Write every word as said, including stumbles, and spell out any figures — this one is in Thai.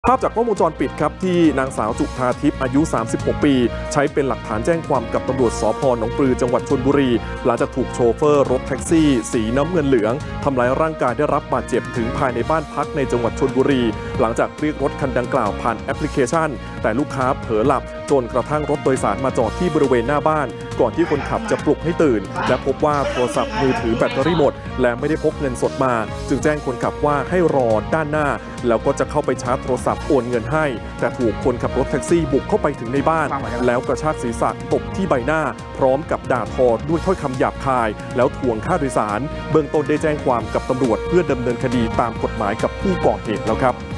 ภาพจากกล้องวงจรปิดครับที่นางสาวจุฑาทิพย์อายุสามสิบหกปีใช้เป็นหลักฐานแจ้งความกับตำรวจสภ.หนองปลือจังหวัดชลบุรีหลังจากถูกโชเฟอร์รถแท็กซี่สีน้ำเงินเหลืองทำร้ายร่างกายได้รับบาดเจ็บถึงภายในบ้านพักในจังหวัดชลบุรีหลังจากเรียกรถคันดังกล่าวผ่านแอปพลิเคชันแต่ลูกค้าเผลอหลับจนกระทั่งรถโดยสารมาจอดที่บริเวณหน้าบ้านก่อนที่คนขับจะปลุกให้ตื่นและพบว่าโทรศัพท์มือถือแบตเตอรี่หมดและไม่ได้พกเงินสดมาจึงแจ้งคนขับว่าให้รอด้านหน้าแล้วก็จะเข้าไปชาร์จโทรศัพท์โอนเงินให้แต่ถูกคนขับรถแท็กซี่บุกเข้าไปถึงในบ้านแล้วกระชากศีรษะตบที่ใบหน้าพร้อมกับด่าทอด้วยถ้อยคำหยาบคายแล้วทวงค่าโดยสารเบื้องต้นได้แจ้งความกับตำรวจเพื่อดำเนินคดีตามกฎหมายกับผู้ก่อเหตุแล้วครับ